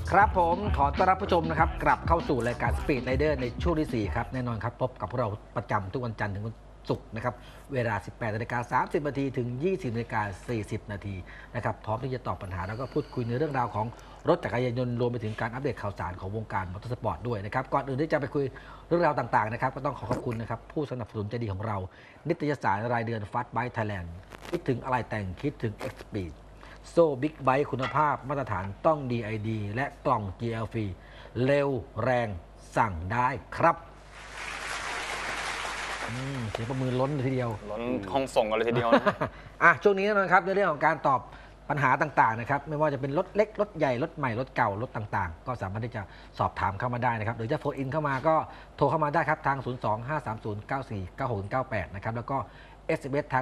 ครับผมขอต้อนรับผู้ชมนะครับกลับเข้าสู่รายการ Speed Rider ในช่วงที่4ครับแน่นอนครับพบกับพวกเราประจำทุกวันจันทร์ถึงวันศุกร์นะครับเวลา 18:30 นาทีถึง 20:40 นาทีนะครับพร้อมที่จะตอบปัญหาแล้วก็พูดคุยในเรื่องราวของรถจักรยานยนต์รวมไปถึงการอัปเดตข่าวสารของวงการมอเตอร์สปอร์ตด้วยนะครับก่อนอื่นที่จะไปคุยเรื่องราวต่างๆนะครับก็ต้องขอบคุณนะครับผู้สนับสนุนใจดีของเรานิตยสารรายเดือน Fast Bike Thailand คิดถึงอะไรแต่งคิดถึง X-Speedโซ่บิ๊กไบค์คุณภาพมาตรฐานต้อง DID และกล่อง GLF เร็วแรงสั่งได้ครับเสียงประมือล้นเลยทีเดียวล้นห้องส่งกันเลยทีเดียวช่วงนี้นะครับในเรื่องของการตอบปัญหาต่างๆนะครับไม่ว่าจะเป็นรถเล็กรถใหญ่รถใหม่รถเก่ารถต่างๆก็สามารถที่จะสอบถามเข้ามาได้นะครับหรือจะโฟนอินเข้ามาก็โทรเข้ามาได้ครับทาง 02530949698 นะครับแล้วก็ SMS ทาง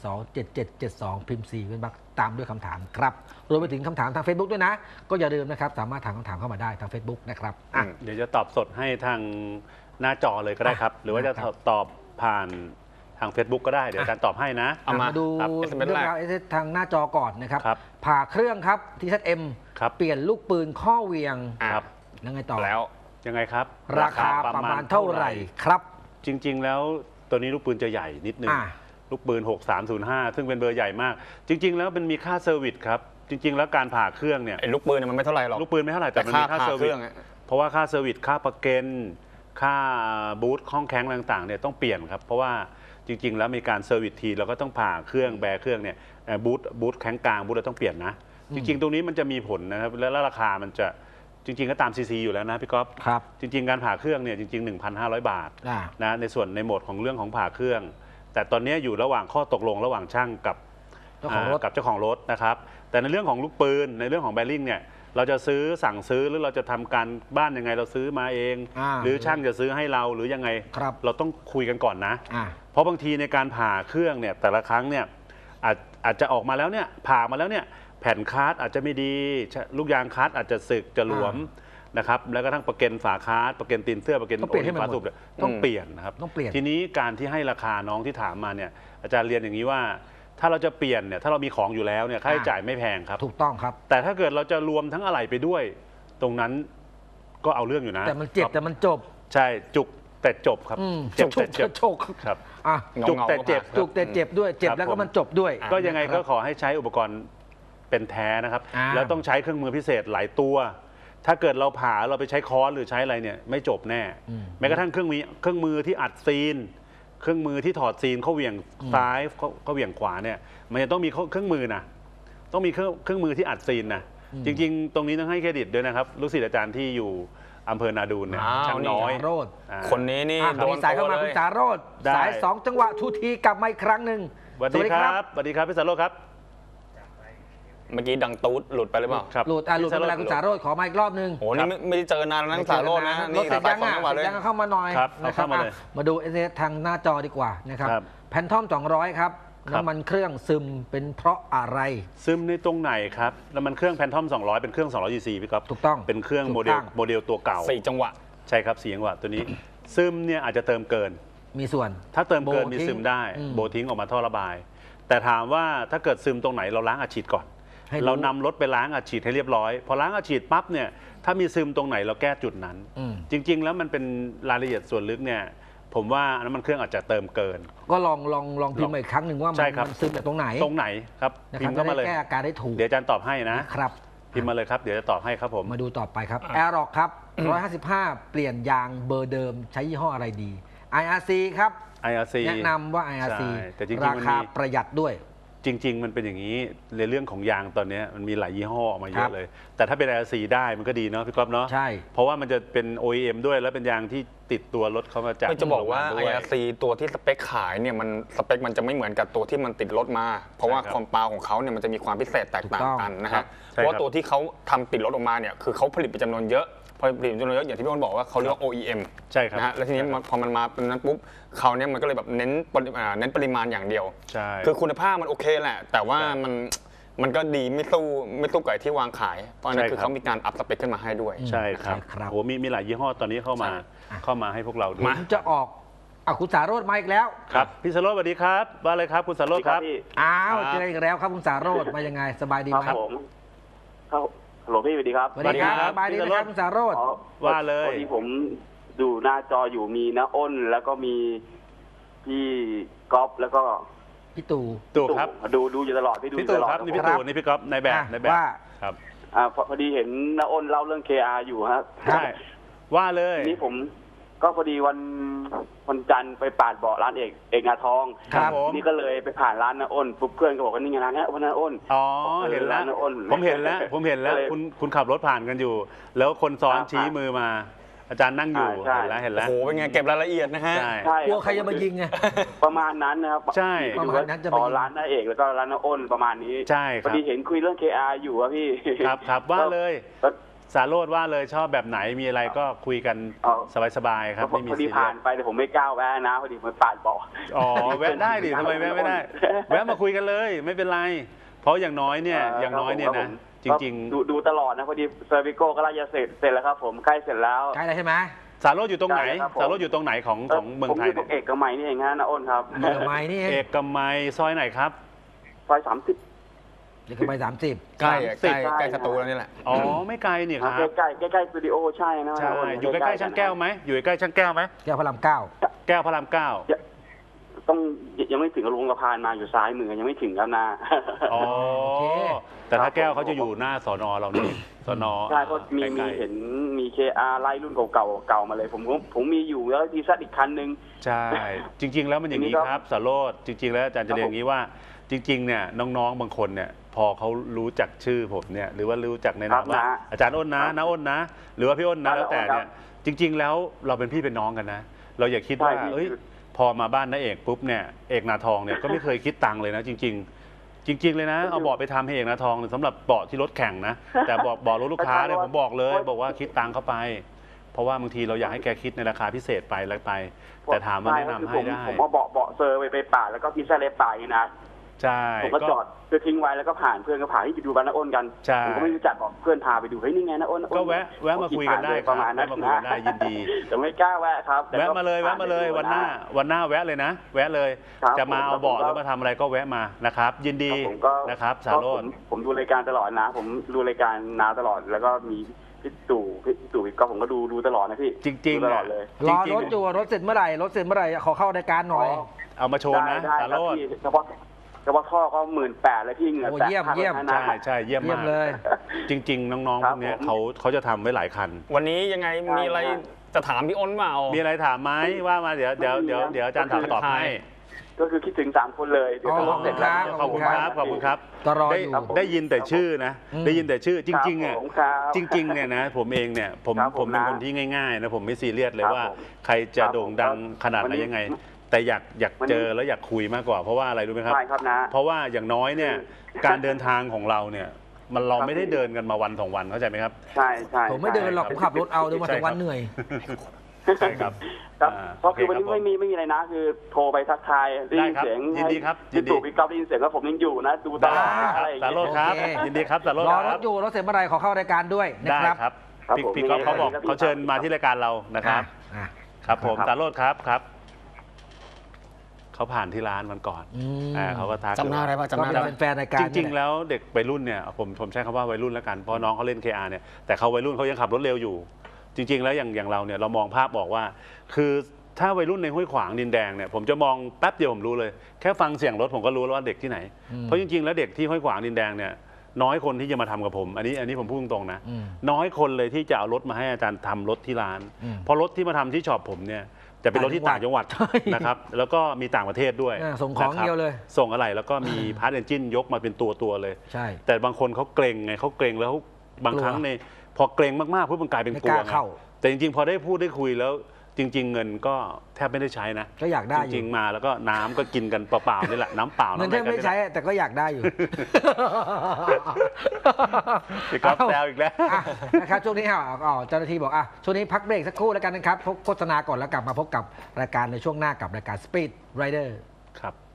4827772 พิมพ์ 4 เป็นบักตามด้วยคำถามครับรวมไปถึงคำถามทาง Facebook ด้วยนะก็อย่าลืมนะครับสามารถถามคำถามเข้ามาได้ทาง Facebook นะครับเดี๋ยวจะตอบสดให้ทางหน้าจอเลยก็ได้ครับหรือว่าจะตอบผ่านทาง Facebook ก็ได้เดี๋ยวอาจารย์ตอบให้นะมาดูเรื่องราวทางหน้าจอก่อนนะครับผ่าเครื่องครับ TZM เปลี่ยนลูกปืนข้อเวียงยังไงต่อแล้วยังไงครับราคาประมาณเท่าไหร่ครับจริงๆแล้วตัวนี้ลูกปืนจะใหญ่นิดนึงลูกปืน6305ซึ่งเป็นเบอร์ใหญ่มากจริงๆแล้วมันมีค่าเซอร์วิสครับจริงๆแล้วการผ่าเครื่องเนี่ยลูกปืนมันไม่เท่าไหร่หรอกลูกปืนไม่เท่าไหร่แต่มันมีค่าเซอร์วิสเพราะว่าค่าเซอร์วิสค่าประกันค่าบูทข้องแข็งต่างๆเนี่ยต้องเปลี่ยนครับเพราะว่าจริงๆแล้วมีการเซอร์วิสทีเราก็ต้องผ่าเครื่องแบร์เครื่องเนี่ยบูทแข็งกลางบูทเราต้องเปลี่ยนนะจริงๆตรงนี้มันจะมีผลนะครับแล้วราคามันจะจริงๆก็ตามซีซีอยู่แล้วนะพี่ก๊อฟจริงๆการผ่าเครื่องเนี่ยจริงๆ 1,500 บาทนะในส่วนในโหมดของเรื่องของผ่าเครื่องแต่ตอนนี้อยู่ระหว่างข้อตกลงระหว่างช่างกับเจ้าของรถนะครับแต่ในเรื่องของลูกปืนในเรื่องของแบริ่งเนี่ยเราจะสั่งซื้อหรือเราจะทำการบ้านยังไงเราซื้อมาเองหรือช่างจะซื้อให้เราหรือยังไงเราต้องคุยกันก่อนนะเพราะบางทีในการผ่าเครื่องเนี่ยแต่ละครั้งเนี่ยอาจจะออกมาแล้วเนี่ยผ่ามาแล้วเนี่ยแผ่นคาร์ดอาจจะไม่ดีลูกยางคาร์ดอาจจะสึกจะหลวมนะครับแล้วก็ทั้งประกันฝาคาร์ดประกันตีนเสื้อประกันโอลิฝาสูบต้องเปลี่ยนนะครับทีนี้การที่ให้ราคาน้องที่ถามมาเนี่ยอาจารย์เรียนอย่างนี้ว่าถ้าเราจะเปลี่ยนเนี่ยถ้าเรามีของอยู่แล้วเนี่ยค่าใช้จ่ายไม่แพงครับถูกต้องครับแต่ถ้าเกิดเราจะรวมทั้งอะไหล่ไปด้วยตรงนั้นก็เอาเรื่องอยู่นะแต่มันเจ็บแต่มันจบใช่จุกแต่จบครับเจ็บแต่เจ็บครับจุกแต่เจ็บด้วยเจ็บแล้วก็มันจบด้วยก็ยังไงก็ขอให้ใช้อุปกรณ์เป็นแท้นะครับแล้วต้องใช้เครื่องมือพิเศษหลายตัวถ้าเกิดเราผ่าเราไปใช้ค้อนหรือใช้อะไรเนี่ยไม่จบแน่แม้กระทั่งเครื่องมือที่อัดซีนเครื่องมือที่ถอดซีนเขาเหวี่ยงซ้ายเขาเหวี่ยงขวาเนี่ยมันจะต้องมีเครื่องมือนะต้องมีเครื่องมือที่อัดซีนนะจริงๆตรงนี้ต้องให้เครดิตด้วยนะครับลูกศิษย์อาจารย์ที่อยู่อำเภอนาดูนเนี่ยช่างน้อยคนนี้นี่โดนสายเข้ามาคุณสารโรจน์สาย2จังหวะทุทีกลับมาอีกครั้งหนึ่งสวัสดีครับสวัสดีครับพี่สารโรจน์ครับเมื่อกี้ดังตูดหลุดไปหรือเปล่าหลุดไม่เป็นไรคุณสารโรจน์ขอมาอีกรอบนึงโอ้นี่ไม่ได้เจอนานแล้วนะสารโรจน์นะนี่สายยังเข้ามาหน่อยนะครับมาดูทางหน้าจอดีกว่านะครับแพนทอม200ครับน้ำมันเครื่องซึมเป็นเพราะอะไรซึมในตรงไหนครับน้ำมันเครื่องแพนทอม200เป็นเครื่อง200 cc พี่ครับถูกต้องเป็นเครื่องโมเดลตัวเก่า 4 จังหวะใช่ครับ4 จังหวะตัวนี้ซึมเนี่ยอาจจะเติมเกินมีส่วนถ้าเติมเกินมีซึมได้โบทิ้งออกมาท่อระบายแต่ถามว่าถ้าเกิดซึมตรงไหนเราล้างอัดฉีดก่อนเรานำรถไปล้างอัดฉีดให้เรียบร้อยพอล้างอัดฉีดปั๊บเนี่ยถ้ามีซึมตรงไหนเราแก้จุดนั้นจริงๆแล้วมันเป็นรายละเอียดส่วนลึกเนี่ยผมว่าน้ำมันเครื่องอาจจะเติมเกินก็ลองพิมพ์อีกครั้งหนึ่งว่ามันซึมจากตรงไหนครับพิมพ์เข้ามาเลยแก้อาการได้ถูกเดี๋ยวอาจารย์ตอบให้นะครับพิมพ์มาเลยครับเดี๋ยวจะตอบให้ครับผมมาดูต่อไปครับแอร์ร็อกครับ155เปลี่ยนยางเบอร์เดิมใช้ยี่ห้ออะไรดี IRC ครับ IRC แนะนำว่า IRC ราคาประหยัดด้วยจริงๆมันเป็นอย่างนี้ในเรื่องของยางตอนนี้มันมีหลายยี่ห้อออกมาเยอะเลยแต่ถ้าเป็น IRC ได้มันก็ดีเนาะพี่ก๊อฟเนาะใช่เพราะว่ามันจะเป็น OEM ด้วยแล้วเป็นยางที่ติดตัวรถเขามาจากจะบอกว่า IRC ตัวที่สเปคขายเนี่ยมันสเปคมันจะไม่เหมือนกับตัวที่มันติดรถมาเพราะว่าความเปล่าของเขาเนี่ยมันจะมีความพิเศษแตกต่างกันนะฮะเพราะว่าตัวที่เขาทำติดรถออกมาเนี่ยคือเขาผลิตเป็นจำนวนเยอะพอผลิตจำนวนเยอะอย่างที่พี่อ้นบอกว่าเขาเรียกว่า OEM ใช่ครับนะฮะแล้วทีนี้พอมันมาเป็นนั้นปุ๊บเขาเนี่ยมันก็เลยแบบเน้นปริมาณอย่างเดียวใช่คือคุณภาพมันโอเคแหละแต่ว่ามันก็ดีไม่สู้กับที่วางขายเพราะนั้นคือเขามีการอัพสเปคขึ้นมาให้ด้วยใช่ครับโอ้มีหลายยี่ห้อตอนนี้เข้ามาให้พวกเราดูจะออกคุณสารโรจน์มาอีกแล้วครับพี่สารโรจน์สวัสดีครับว่าอะไรครับคุณสารโรจน์ครับเจออีกแล้วครับคุณสารโรจน์มายังไงสบายดีไหมครับผมคฮัลโหลพี่สวัสดีครับสวัสดีครับสวัสดีครับสบายดีนะครับคุณสารโรจน์อ๋อว่าเลยพอดีผมดูหน้าจออยู่มีน้าอ้น แล้วก็มีพี่ก๊อฟแล้วก็พี่ตู่ตู่ครับดูอยู่ตลอดพี่ดูอพี่ยู่ตู่ตลอดครับนี่พี่ครับตู่นี่พี่ก๊อฟในแบบอ่ะในแบบว่าครับพอดีเห็นน้าอ้นเล่าเรื่อง KR อยู่ฮะใช่ว่าเลยทีนี้ผมก็พอดีวันจันทร์ไปปาดเบาะร้านเอกนาทองครับผมนี่ก็เลยไปผ่านร้านน้าอ้นปุ๊บเพื่อนก็บอกว่านี่ไงร้านนี้วันน้าอ้นอ๋อเห็นแล้วร้านน้าอ้นผมเห็นแล้วคุณขับรถผ่านกันอยู่ แล้วคนซ้อนครับชี้มือมา อาจารย์นั่งอยู่ใช่เห็นแล้วโอ้โหเป็นไงเก็บรายละเอียดนะฮะใช่ใช่กลัวใครจะมายิงไงประมาณนั้นนะครับใช่ไปดูประมาณนั้นจะไปยิงร้านน้าเอกแล้วก็ร้านน้าอ้นประมาณนี้ใช่คพอรับดีเห็นคุยเรื่อง KR อยู่อะพี่ครับว่าเลยก็สารโรดว่าเลยชอบแบบไหนมีอะไรก็คุยกันเอาสบายๆครับไม่มีพอดีซีเรีผ่าย นสไปแต่ผมไม่กล้าแวะนะพอดีมันปาดเบาะอ๋อแวะได้ดิทำไมแวะไม่ได้ แวะมาคุยกันเลยไม่เป็นไร เพราะอย่างน้อยเนี่ยอย่างน้อยเนี่ยนะจริงดูตลอดนะพอดีเซอร์วิโก้ก็ไล่จะเสร็จแล้วครับผมใกล้เสร็จแล้วใกล้แล้วใช่ไหมๆ สารโรดอยู่ตรงไหนใช่ครับผมสารโรดอยู่ตรงไหนของเมืองไทยผมอยู่ตรงเอกมัยนี่เองฮะนะอ้นครับเอกมัยนี่เองเอกมัยซอยไหนครับซอย30 เอกมัย30 ใกล้อะใกล้ใช่ใกล้สตูแล้วนี่แหละอ๋อไม่ไกลนี่ครับใกล้สตูดิโอใช่นะใช่นะนอยู่ใกล้ๆช่างแก้วไหมอยู่ใกล้ๆช่างแก้วไหมแก้วพระรามเก้าแก้วพระรามเก้าต้องยังไม่ถึงลงสะพานมาอยู่ซ้ายมือยังไม่ถึงครับนะอ๋อโอเคแต่ถ้าแก้วเขาจะอยู่หน้าสอนอเรานี่สอนอใช่ก็มีใกล้ๆเห็นมี KR ไล่รุ่นเก่ามาเลย ผมมีอยู่แล้วทีซัดอีกคันนึงใช่ จริง ๆ แล้วมันอย่างนี้ทีนี้ก็ครับสารโรจน์จริง ๆ แล้วอาจารย์จะเรียนอย่างนี้ว่า จริง ๆ เนี่ยน้องๆบางคนเนี่ยพอเขารู้จักชื่อผมเนี่ยหรือว่ารู้จักในนามว่าอาจารย์อ้นนะน้าอ้นนะ หรือว่าพี่อ้นนะแล้วแต่เนี่ยจริง ๆ แล้วเราเป็นพี่เป็นน้องกันนะ เราอย่าคิดว่าเอ้ยพอมาบ้านน้าเอกปุ๊บเนี่ยเอกนาทองเนี่ยก็ไม่เคยคิดตังค์เลยนะจริง ๆ จริง ๆ เลยนะเอาเบาะไปทำให้เอกนาทองสำหรับเบาะที่รถแข่งนะแต่เบาะรถลูกค้าเนี่ยผมบอกเลยบอกว่าคิดตังค์เข้าไป เพราะว่าบางทีเราอยากให้แกคิดในราคาพิเศษไปแล้วไป แต่ถามว่าแนะนำให้ได้ผมเอาเบาะเซอร์ไปป่าแล้วก็พิซซ่าเลป่าอย่างนี้นะใช่ผมก็จอดคือทิ้งไว้แล้วก็ผ่านเพื่อนก็ผ่านที่ไปดูบ้านน้าอ้นกันใช่ผมก็ไม่รู้จักบอกเพื่อนพาไปดูเฮ้ยนี่ไงน้าอ้นก็แวะมาคุยกันได้คปรับระมาณนั้นแวะมาคุยกันได้ยินดีแต่ไม่กล้าแวะครับแต่แวะก็มาเลยวันหน้าแวะเลยนะ แวะเลยครับจะมาเอาเบาะผมหรือมาทำอะไรก็แวะมานะครับ ยินดีผมก็นะครับสารโรจน์ผมดูรายการตลอดนะ ผมดูรายการนาตลอดแล้วก็มีพี่ตู่พี่ก็ผมก็ดูตลอดนะพี่จริงดูๆตลอนะดเลยรอจริงรถอยู่รถเสร็จเมื่อไหร่ขอเข้ารายการหน่อยเอามาโชว์นะได้สารครับโรจน์พี่เฉพาะท่อก็18,000เลยพี่เหงื่อโอ้แตกเยี่ยมข้างเยี่ยมข้างหน้าใช่เยี่ยมเยี่ยมาม กเลยจริง ๆ น้องๆคพรับวกเนี้ยผมเขาจะทำไว้หลายคันวันนี้ยังไงมีอะไรจะถามพี่อ้นเปล่ามีอะไรถามไหมว่ามาเดี๋ยวอาจารย์ถามตอบให้ก็คือคิดถึง3คนเลยเดี๋ยวถ้ารถเสร็จแล้วขอบคุณครับขอบคุณครับก็รอได้อยู่ได้ยินแต่ชื่อนะอืมได้ยินแต่ชื่อจริงๆอ่ะครับผมครับจริงๆเนี่ยนะผมเองเนี่ยผมครับผมเป็นนะคนที่ง่ายๆนะผมไม่ซีเรียสเลยครับว่าผมใครจะครับโด่งดังผมขนาดไหนวันนี้ยังไง แต่อยากวันนี้เจอแล้วอยากคุยมากกว่า เพราะว่าอะไรรู้ไหมครับใช่ครับนะเพราะว่าอย่างน้อยเนี่ยคือการเดินทางของเราเนี่ยเราครับไม่ได้เดินกันมาวันสองวันเข้าใจไหมครับใช่ใช่ผมไม่เดินหรอกผมขับรถเอาเดินมาใช่ถึงวันครับเหนื่อยใช่ครับครับอ่าเพราะคือโอวันเคนี้ครับไม่มีอะไรนะ คือโทรไปทักทายได้ยินได้ครับเสียงยินดีครับยินดีพี่ตู่พี่ก๊อฟได้ยินเสียงแล้วผมยังอยู่นะ ดูตลอดได้ครับอะไรอย่างสารโรเงี้ยจน์ครับโอเคยินดีครับสารโรจน์รอครรับถอยู่รถเสร็จเมื่อไหร่ขอเข้ารายการด้วยนะได้ครับครับครับพี่ผมพี่ก๊อฟเขาบอกครับเขาเชิญมาที่รายการเรานะครับอ่ะครับผมครับสารโรจน์ครับเขาผ่านที่ร้านมันก่อนอืมเขาก็ทักจำหน้าได้ปะก็จำหน้าได้เป็ปะนแฟนรายการจริงนี่ๆแหละแล้วเด็กวัยรุ่นเนี่ยผมใช้คำว่าวัยรุ่นแล้วกันเพราะน้องเขาเล่น KR เนี่ยแต่เขาวัยรุ่นเขายังขับรถเร็วอยู่ จริง ๆ แล้วอย่างเราเนี่ยเรามองภาพบอกว่า คือถ้าวัยรุ่นในห้วยขวางดินแดงเนี่ยผมจะมองแป๊บเดียวผมรู้เลย แค่ฟังเสียงรถผมก็รู้แล้วว่าเด็กที่ไหน เพราะจริงๆแล้วเด็กที่ห้วยขวางดินแดงเนี่ยน้อยคนที่จะมาทำกับผม อันนี้ผมพูดตรงๆนะอืมน้อยคนเลยที่จะเอารถมาให้อาจารย์ทำรถที่ร้านอืมเพราะรถที่มาทำที่ช็อปผมเนี่ยจะเป็นรถที่ต่างจังหวัดใช่นะครับแล้วก็มีต่างประเทศด้วยส่งของนะครับเดียวเลยส่งอะไรแล้วก็มีพาร์ทเอนจินยกมาเป็นตัวเลยใช่แต่บางคนเขาเกรงไงเขาเกรงแล้วบางครั้งในพอเกรงมากๆปุ๊บมันกลายเป็นไม่กลักวล้าไงเข้าแต่จริงๆ พอได้พูดได้คุยแล้วจริง ๆ เงินก็แทบไม่ได้ใช้นะก็อยากได้จอยู่ริงๆมาแล้วก็น้ำก็กินกันเปล่าๆนี่แหละน้ำเปล่าเงินน้ำแทอะบไรกันไม่นี่ใช้แหละแต่ก็อยากได้อยู่พี่ก๊อฟแซวอีกแล้วอ่ะนะครับช่วงนี้เจ้าหน้าที่บอกช่วงนี้พักเบรกสักครู่แล้วกันนะครับพบโฆษณาก่อนแล้วกลับมาพบกับรายการในช่วงหน้ากับรายการ Speed Rider ครับ